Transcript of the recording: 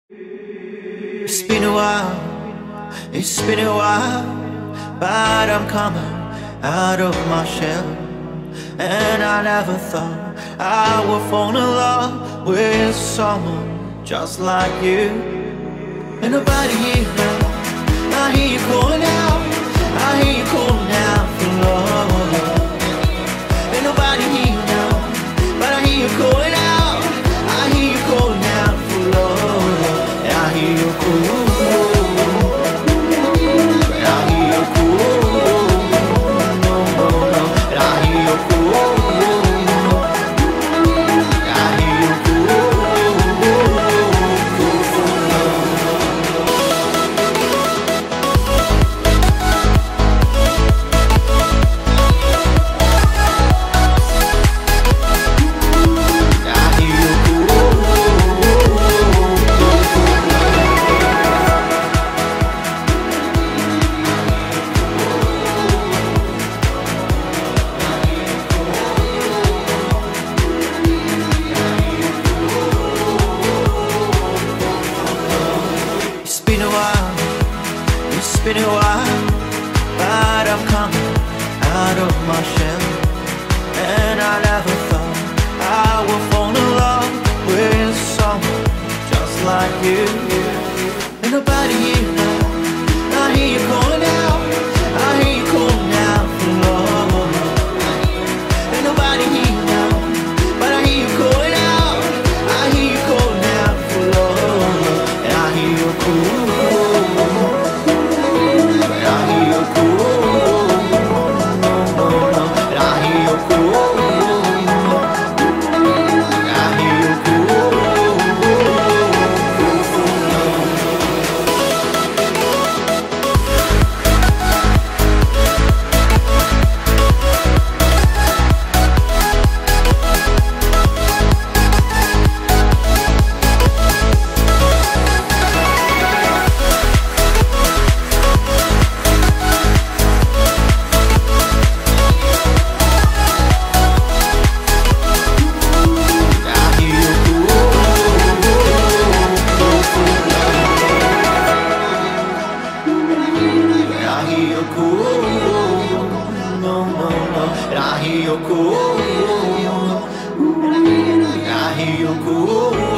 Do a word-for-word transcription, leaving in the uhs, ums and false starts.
It's been a while, it's been a while, but I'm coming out of my shell. And I never thought I would fall in love with someone just like you. And nobody here now, I hear you calling out, I hear you calling out for love. Ain't nobody here now, but I hear you calling out, I hear you calling out for love. And I hear you calling, and I hear you calling, no, no, no. And I hear you calling, I hear you calling, for love. It's been a while, but I'm coming out of my shell. And I never thought I would fall in love with someone just like you. Ain't nobody here now, I hear you calling out, I hear you calling out for love. Ain't nobody here now, but I hear you calling out, I hear you calling out for love. And I hear you calling, no, no, no. And I hear you cool, I hear you cool.